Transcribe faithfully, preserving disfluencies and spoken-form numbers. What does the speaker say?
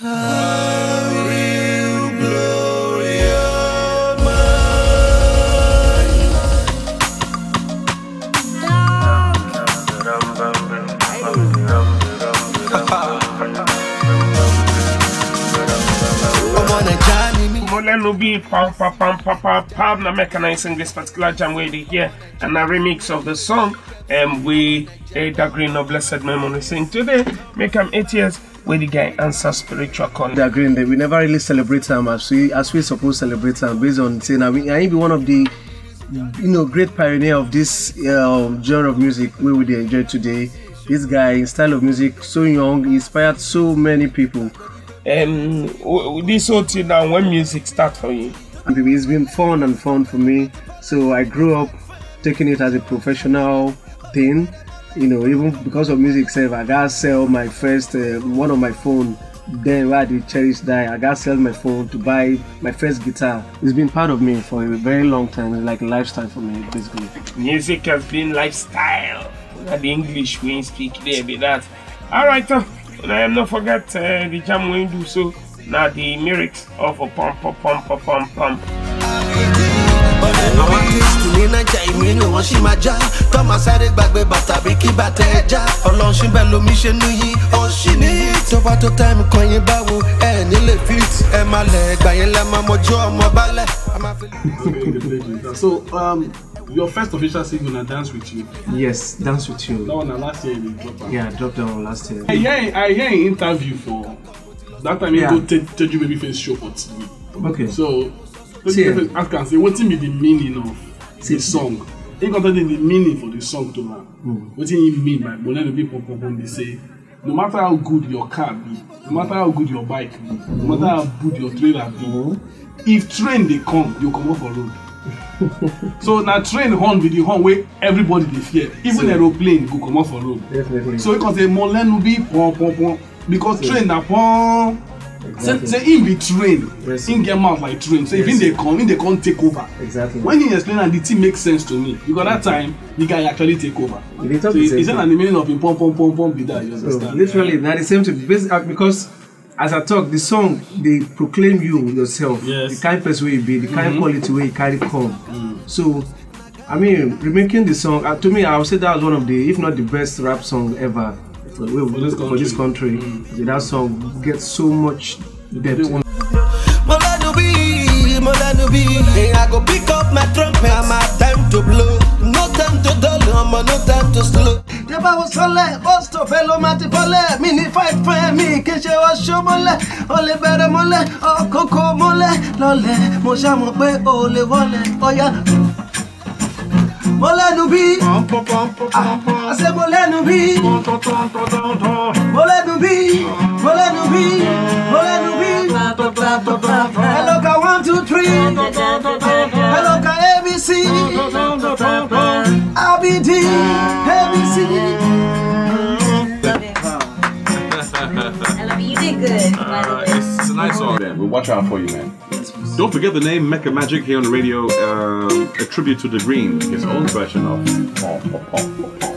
Molenu be pam pam pam pam pam pam. Now mechanizing this particular jam where they hear and a remix of the song. And um, we uh, the green of blessed memory sing today. Make them eight years where the guy answer spiritual call. The green we never really celebrate them as we as we supposed to celebrate them based on saying that we I be one of the you know great pioneer of this uh, genre of music we would enjoy today. This guy in style of music so young, he inspired so many people. Um, this whole thing now, when music starts for you? It's been fun and fun for me. So I grew up taking it as a professional thing. You know, even because of music self, I got sell my first uh, one of my phone. Then where the cherish die, I got sell my phone to buy my first guitar. It's been part of me for a very long time. It's like a lifestyle for me, basically. Music has been lifestyle. The English we speak there, be that. All right. Uh, And I am not forget uh, the jam we do so now the lyrics of a pump pump pump pump pump pump. So um your first official single na Dance With You. Yes, Dance With You. That one last year you dropped. Yeah, I dropped that one last year. I hear I hear an interview for that time yeah. you go Tell You Babyface show for T V. Okay. So Babyface ask can say what be the meaning of the song. He got the meaning for the song to man. Mm. What do you mean by Molenu be pop pop when they say no matter how good your car be, no matter how good your bike be, mm. no matter how good your trailer be, mm. if train they come, you come off a road. So now train horn with the horn where everybody they fear. Even so, aeroplane go come off for road. Definitely. So you can say Molenu be pom pom pom because so, train na pom. Exactly. Say, say in be train, yes, in get mouth like train. So yes, if in they come, in they can't take over. Exactly. When he explain and the thing makes sense to me because that time the guy actually take over. So he said the meaning of him pom pom pom pom be that. You understand? So, literally, yeah. Now the same thing because. As I talk, the song they proclaim you yourself, yes. The kind of person you be, the kind mm-hmm. of quality where you carry come. Mm. So, I mean, remaking the song uh, to me, I would say that was one of the, if not the best rap song ever for, for, for this country. For this country. Mm. That song gets so much depth. Molenu be, Molenu be. I go pick up my trumpet, my time to blow. No time to dull, no time to slow. Yaba was sole, osto fellow mati pole, mini fight for me, keshe was show mole, ole bere mole, o koko mole, lole, moja mope, ole wole, oya. Molenu be, I say Molenu be, Molenu be, Molenu be, Molenu be. Hello, ka one two three. Hello, ka A B C. A B D, A B C. I love it. You did good. Uh, it's, it's a nice song. Man, we'll watch out for you, man. Don't forget the name Mecca Magic here on the radio. Um, a tribute to The Green, his own version of Pom Pom Pom Pom.